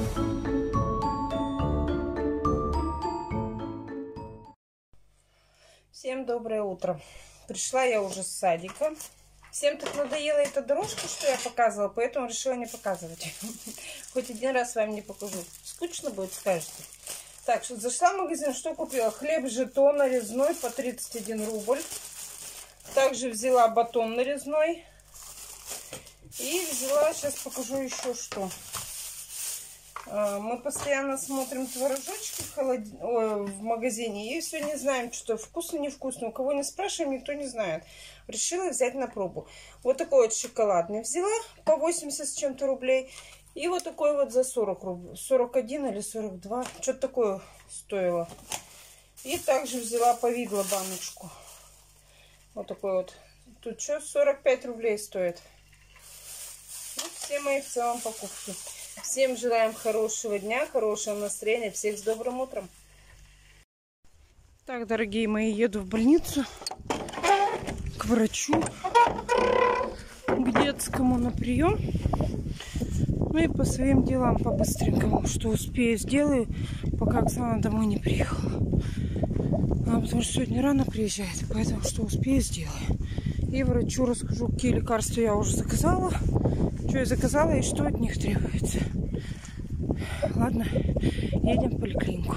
Всем доброе утро. Пришла я уже с садика. Всем так надоела эта дорожка, что я показывала, поэтому решила не показывать. Хоть один раз вам не покажу. Скучно будет, скажете. Так, что зашла в магазин, что купила? Хлеб жетон нарезной по 31 рубль. Также взяла батон нарезной. И взяла, сейчас покажу еще что. Мы постоянно смотрим творожочки в магазине. И все не знаем, что вкусно, невкусно. У кого не спрашиваем, никто не знает. Решила взять на пробу. Вот такой вот шоколадный взяла по 80 с чем-то рублей. И вот такой вот за 40 рублей. 41 или 42. Что-то такое стоило. И также взяла повидло баночку. Вот такой вот. Тут что, 45 рублей стоит. Вот все мои в целом покупки. Всем желаем хорошего дня, хорошего настроения. Всех с добрым утром. Так, дорогие мои, еду в больницу. К врачу. К детскому на прием. Ну и по своим делам по-быстренькому. Что успею, сделаю, пока Оксана домой не приехала. Потому что сегодня рано приезжает. Поэтому что успею, сделаю. И врачу расскажу, какие лекарства я уже заказала. Что я заказала и что от них требуется. Ладно, едем в поликлинику.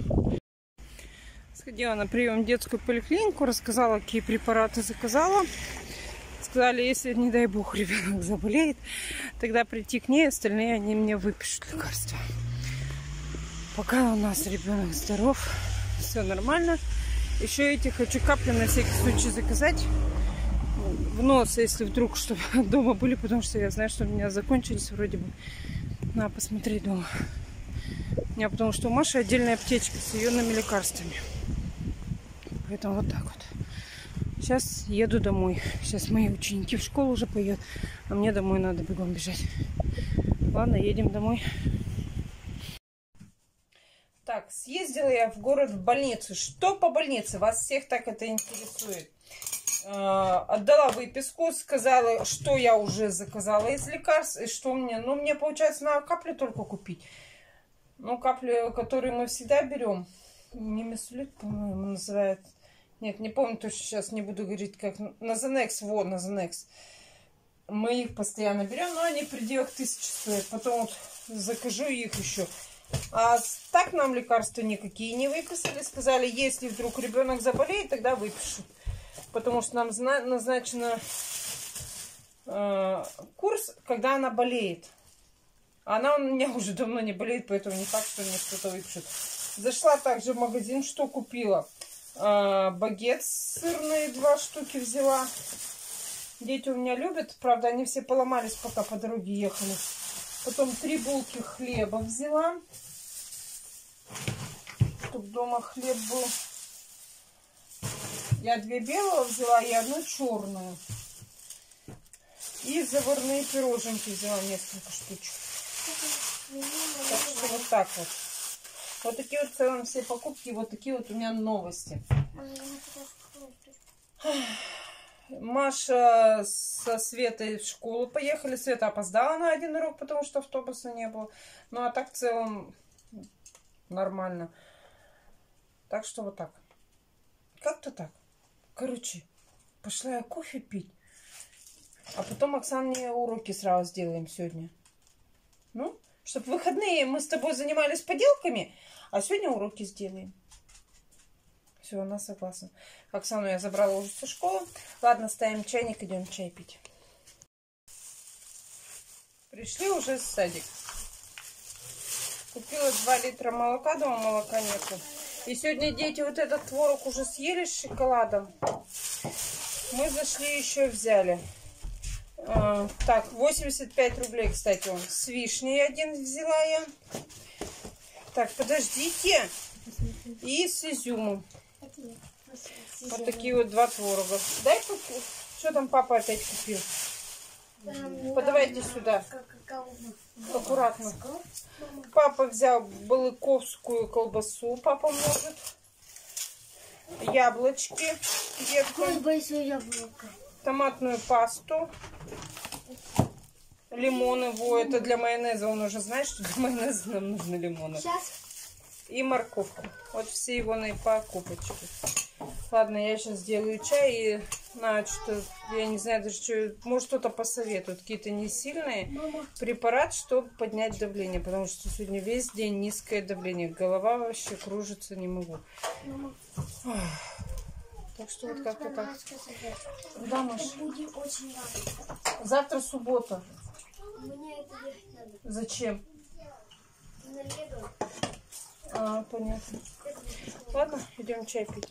Сходила на прием в детскую поликлинику, рассказала, какие препараты заказала. Сказали, если, не дай бог, ребенок заболеет, тогда прийти к ней, остальные они мне выпишут лекарства. Пока у нас ребенок здоров, все нормально. Еще эти хочу капли на всякий случай заказать. В нос, если вдруг, чтобы дома были, потому что я знаю, что у меня закончились вроде бы. Надо посмотреть дома. У меня потому что у Маши отдельная аптечка с ионными лекарствами. Поэтому вот так вот. Сейчас еду домой. Сейчас мои ученики в школу уже поедут, а мне домой надо бегом бежать. Ладно, едем домой. Так, съездила я в город в больницу. Что по больнице? Вас всех так это интересует. Отдала выписку, сказала, что я уже заказала из лекарств и что мне. Ну, мне получается надо капли только купить. Ну, капли, которые мы всегда берем. Немесулит, по-моему, называют. Нет, не помню точно, сейчас не буду говорить, как. Назанекс, вот, Назанекс. Мы их постоянно берем, но они в пределах 1000 стоят. Потом вот закажу их еще. А так нам лекарства никакие не выписали. Сказали, если вдруг ребенок заболеет, тогда выпишут. Потому что нам назначен курс, когда она болеет. Она у меня уже давно не болеет, поэтому не факт, что мне что-то выпишет. Зашла также в магазин, что купила. Багет сырные 2 штуки взяла. Дети у меня любят. Правда, они все поломались, пока по дороге ехали. Потом 3 булки хлеба взяла. Чтобы дома хлеб был. Я 2 белого взяла и 1 черную. И заварные пироженки взяла несколько штучек. Так что вот так вот. Вот такие вот в целом все покупки. Вот такие вот у меня новости. Маша со Светой в школу поехали. Света опоздала на 1 урок, потому что автобуса не было. Ну а так в целом нормально. Так что вот так. Как-то так. Короче, пошла я кофе пить. А потом Оксане уроки сразу сделаем сегодня. Ну, чтобы в выходные мы с тобой занимались поделками, а сегодня уроки сделаем. Все, она согласна. Оксану я забрала уже со школы. Ладно, ставим чайник, идем чай пить. Пришли уже с садика. Купила 2 литра молока, дома молока нету. И сегодня дети вот этот творог уже съели с шоколадом. Мы зашли еще взяли. Так, 85 рублей, кстати, он. С вишней 1 взяла я. Так, подождите. И с изюмом. Вот такие вот 2 творога. Дай, что там папа опять купил? Подавайте сюда. Аккуратно. Папа взял балыковскую колбасу. Папа может. Яблочки. Детка. Большое яблоко. Томатную пасту. Лимоны, это для майонеза. Он уже знает, что для майонеза нам нужны лимоны. Сейчас. И морковку. Вот все его покупочки. Ладно, я сейчас сделаю чай и что я не знаю даже что, может что-то посоветуют. Какие-то не сильные препарат, чтобы поднять давление. Потому что сегодня весь день низкое давление. Голова вообще кружится, не могу. Так что вот как-то так. Да, Маш. Завтра суббота. Мне это ехать надо. Зачем? На лето. Понятно. Ладно, идем чай пить.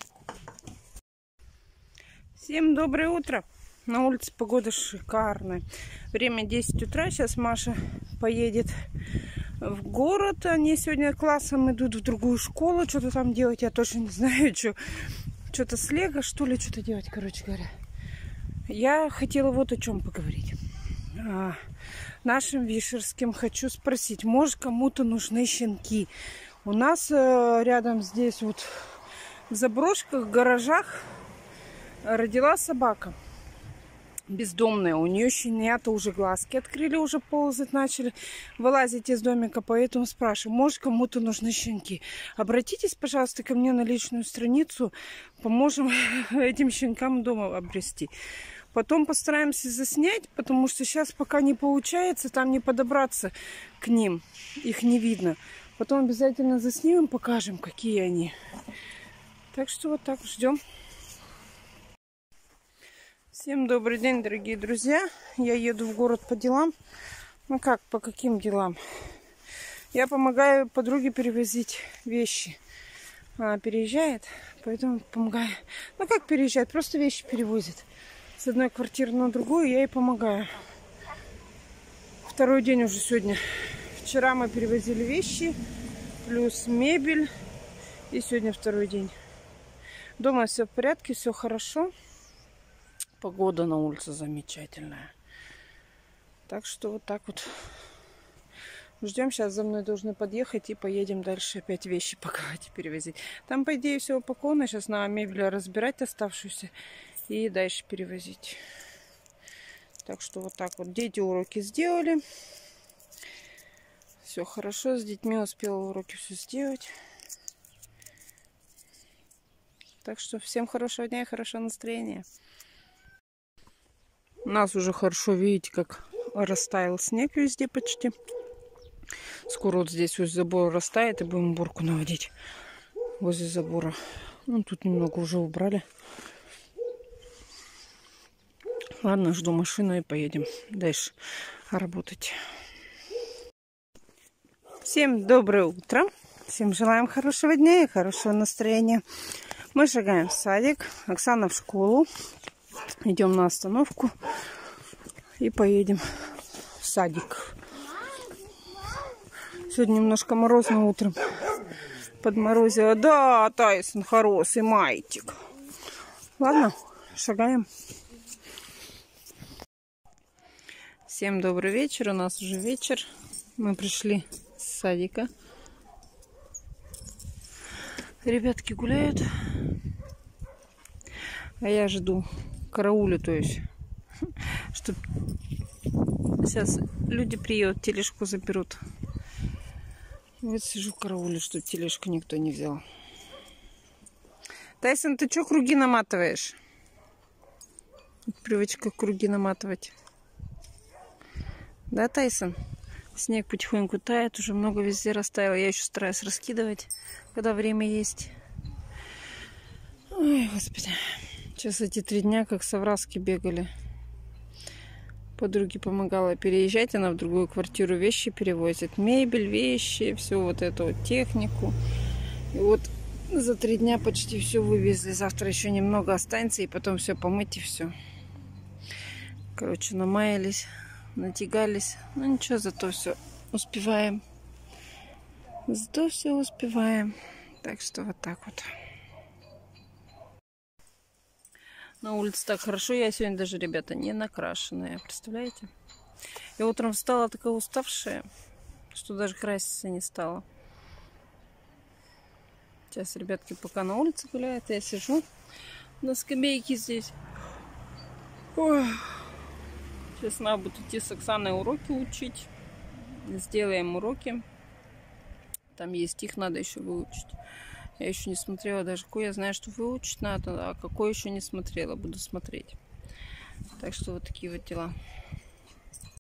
Всем доброе утро. На улице погода шикарная. Время 10 утра. Сейчас Маша поедет в город. Они сегодня классом идут в другую школу. Что-то там делать, я точно не знаю, что. Что-то с лего, что ли, что-то делать, короче говоря. Я хотела вот о чем поговорить. Нашим вишерским хочу спросить, может, кому-то нужны щенки. У нас рядом здесь вот в заброшках, в гаражах родила собака бездомная. У нее щенята уже глазки открыли, уже ползать начали, вылазить из домика. Поэтому спрашиваю, может, кому-то нужны щенки. Обратитесь, пожалуйста, ко мне на личную страницу. Поможем этим щенкам дома обрести. Потом постараемся заснять, потому что сейчас пока не получается, там не подобраться к ним. Их не видно. Потом обязательно заснимем, покажем, какие они. Так что вот так ждем. Всем добрый день, дорогие друзья. Я еду в город по делам. Ну как, по каким делам? Я помогаю подруге перевозить вещи. Она переезжает, поэтому помогаю. Ну как переезжает? Просто вещи перевозит. С одной квартиры на другую я ей помогаю. Второй день уже сегодня. Вчера мы перевозили вещи, плюс мебель. И сегодня второй день. Дома все в порядке, все хорошо. Погода на улице замечательная. Так что вот так вот. Ждем. Сейчас за мной должны подъехать и поедем дальше опять вещи паковать и перевозить. Там, по идее, все упаковано. Сейчас надо мебель разбирать оставшуюся и дальше перевозить. Так что вот так вот. Дети уроки сделали. Все хорошо. С детьми успела уроки все сделать. Так что всем хорошего дня и хорошего настроения. У нас уже хорошо, видите, как растаял снег везде почти. Скоро вот здесь возле забора растает, и будем уборку наводить возле забора. Ну, тут немного уже убрали. Ладно, жду машину и поедем дальше работать. Всем доброе утро. Всем желаем хорошего дня и хорошего настроения. Мы шагаем в садик. Оксана в школу. Идем на остановку и поедем в садик. Сегодня немножко морозно утром. Подморозило. Да, Тайсон хороший майтик. Ладно, шагаем. Всем добрый вечер. У нас уже вечер. Мы пришли с садика. Ребятки гуляют. А я жду. Караулю, то есть, чтобы сейчас люди приедут, тележку заберут. Вот сижу караулю, чтобы тележку никто не взял. Тайсон, ты что круги наматываешь? Привычка круги наматывать. Да, Тайсон? Снег потихоньку тает, уже много везде растаяло. Я еще стараюсь раскидывать, когда время есть. Ой, господи. Сейчас эти 3 дня как совраски бегали. Подруге помогала переезжать. Она в другую квартиру вещи перевозит. Мебель, вещи, всю вот эту вот технику. И вот за 3 дня почти все вывезли. Завтра еще немного останется. И потом все помыть и все. Короче, намаялись, натягались. Ну ничего, зато все успеваем. Зато все успеваем. Так что вот так вот. На улице так хорошо. Я сегодня даже, ребята, не накрашенная. Представляете? Я утром встала такая уставшая, что даже краситься не стала. Сейчас ребятки пока на улице гуляют. Я сижу на скамейке здесь. Ой. Сейчас надо будет идти с Оксаной уроки учить. Сделаем уроки. Там есть, их надо еще выучить. Я еще не смотрела даже какой. Я знаю, что выучить надо, а какой еще не смотрела. Буду смотреть. Так что вот такие вот дела.